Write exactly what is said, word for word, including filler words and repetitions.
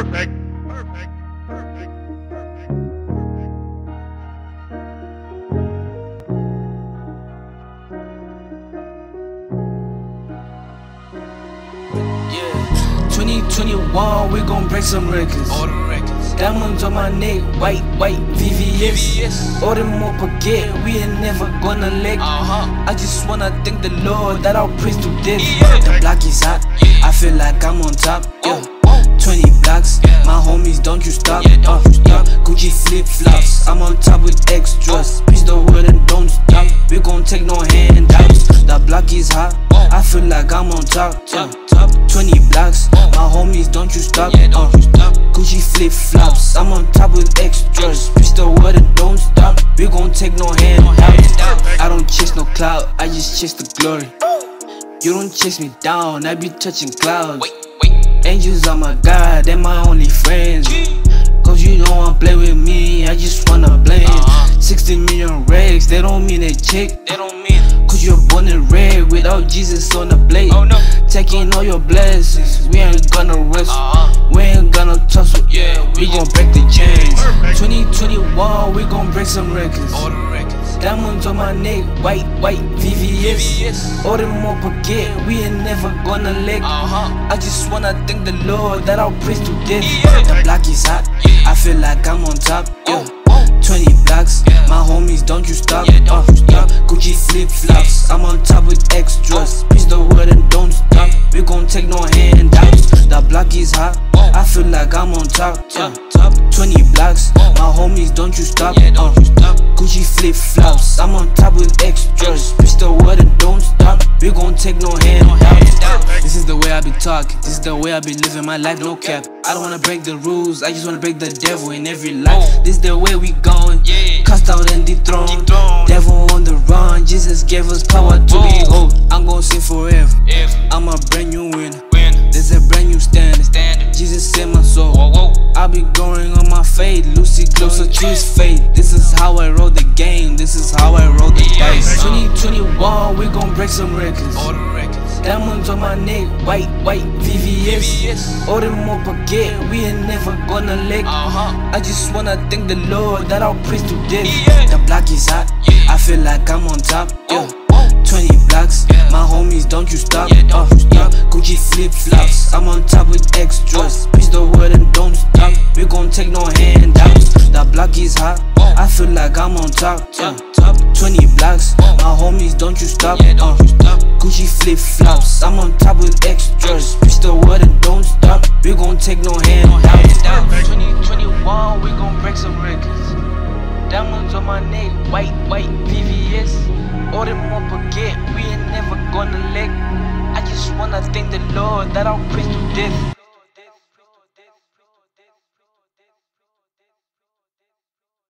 Perfect. Perfect. Perfect. Yeah, twenty twenty-one, we gon' break some records. All the records. Diamonds on my neck, white, white, V V S. V V S. All them more forget, we ain't never gonna let. Uh-huh. I just wanna thank the Lord that I'll praise to death. Yeah. The block is hot, Yeah. I feel like I'm on top. Yeah. Oh, oh. twenty blocks, Yeah. my homies, don't you stop. Yeah, don't uh, you stop. yeah. Gucci flip flops, I'm on top with extras. Preach the word and don't stop. Yeah. We gon' take no handouts. The block is hot, Whoa. I feel like I'm on top. Yeah. Top, top. twenty blocks, Whoa. my homies, don't you stop. Yeah, don't uh, you stop. Gucci flip flops, I'm on top with extras. Preach the word and don't stop. We gon' take no handouts. I don't chase no clout, I just chase the glory. You don't chase me down, I be touching clouds. Wait, wait. Angels are my God, they're my only friends. Cause you don't wanna play with me, I just wanna blend. Uh-huh. sixty million rags, they don't mean a chick. They don't mean. Cause you're born in red without Jesus on the blade. Oh no. Taking all your blessings, we ain't gonna rest. Uh-huh. We ain't gonna tussle, Yeah, we we gon' break the chains. Perfect. twenty twenty-one, we gon' break some records. All the records. Diamonds on my neck, white, white, V V S. V V S. All them more forget, we ain't never gonna let. Uh-huh. I just wanna thank the Lord that I'll praise to death. Yeah. The block is hot, Yeah. I feel like I'm on top. Yeah. Oh, oh. twenty blocks, Yeah. my homies, don't you stop. Yeah, don't you stop. Gucci flip flops, I'm on top with extras. Preach the word and don't stop. Yeah. We gon' take no handouts. The block is hot, Whoa. I feel like I'm on top. Yeah. Top, top. twenty blocks, Whoa. my homies, don't you stop. Yeah, don't you stop. Gucci flip flops, I'm on top with extras. Preach the word and don't stop. We gon' take no handouts. Perfect. This is the way I be talking, this is the way I be living my life, no cap. I don't wanna break the rules, I just wanna break the devil in every life. Oh. This the way we going, Yeah. cast out and dethroned. Dethroned. Devil on the run, Jesus gave us power to Oh. behold. I'm gon' sing forever, If I'm a brand new winner. win. There's a brand new standard, Standard. Jesus saved my soul. Whoa, whoa. I be going on my fade, Lucy closer to his fate. This is how I roll the game, this is how I roll the Yeah. dice. twenty twenty-one, we gon' break some records. All the records. Diamonds on my neck, white, white, V V S. V V S. All them more forget, we ain't never gonna let. Uh-huh. I just wanna thank the Lord that I'll praise to death. Yeah. The block is hot, Yeah. I feel like I'm on top. Yeah. Oh, oh. twenty blocks, Yeah. my homies, don't you stop. Yeah, don't you Uh, stop. yeah. Gucci flip flops, I'm on top with extras. Preach the word and don't stop. Yeah. We gon' take no handouts. The block is hot, Oh. I feel like I'm on top. Yeah. Top, top. twenty blocks, Oh. my homies, don't you stop. Yeah, don't Uh, you stop. Gucci flip flops, I'm on top with extras. Preach the word and don't stop. We gon' take no handouts. handouts. twenty twenty-one, we gon' break some records. Diamonds on my neck, white, white, V V S. All them more forget, we ain't never gonna let. I just wanna thank the Lord that I'll praise to death.